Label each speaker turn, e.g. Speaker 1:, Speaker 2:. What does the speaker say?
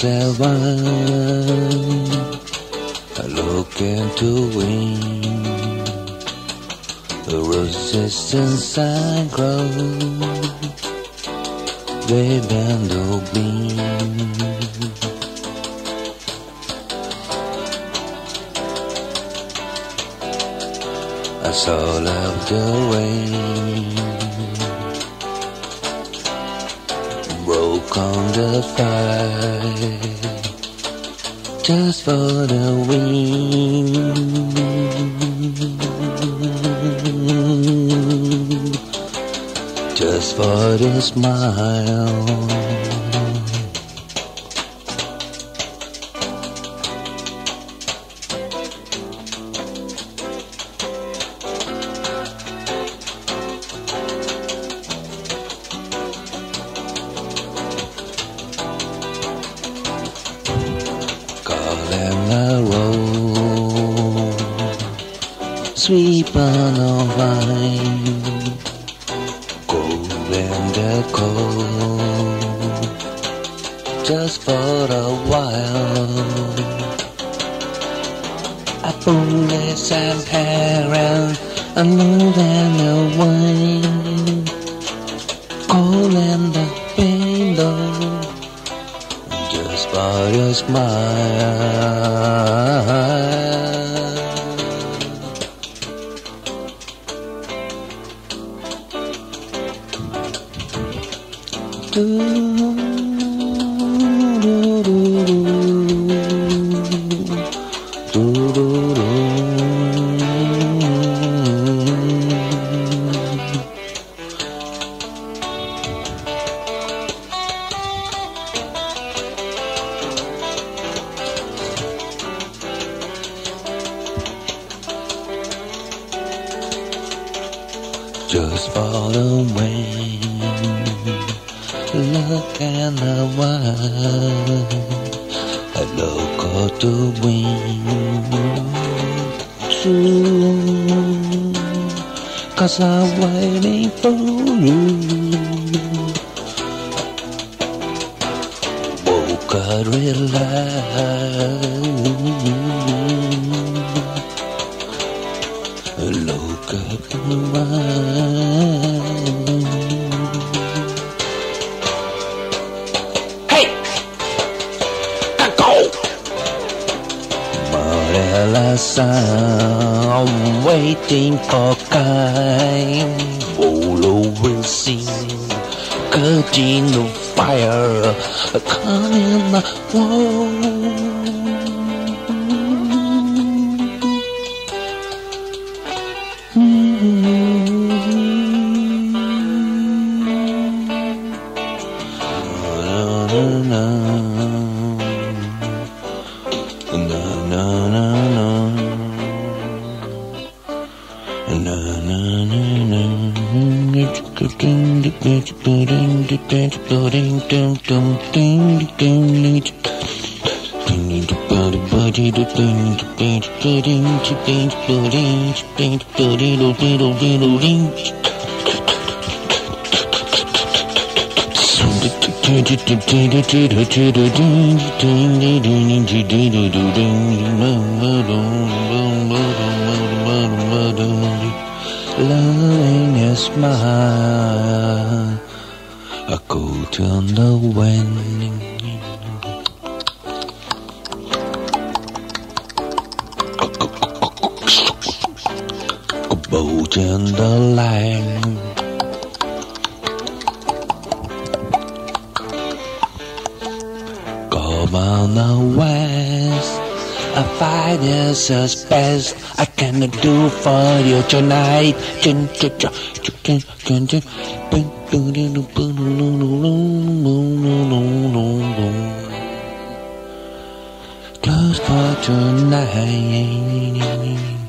Speaker 1: 7, looking to win. The resistance I grow, they bend the beam. I saw love the rain, broke on the fire, just for the wind, just for the smile. And the road, sweep on the vine, cold and the cold, just for a while. I foolish and parent, I know than the wine, cold and the window, just for your smile. Just for the wind, look at the wind, I look at the wind, true, 'cause I'm waiting for you. Woke up relax, look at the wind. Hey! Go! Marilla sound, waiting for kind. Bolo will sing, curtain of fire, coming the wall. Loving your smile, I go turn the wind. A boat in the line, come on the west. I find this as best I can do for you tonight. Just for tonight.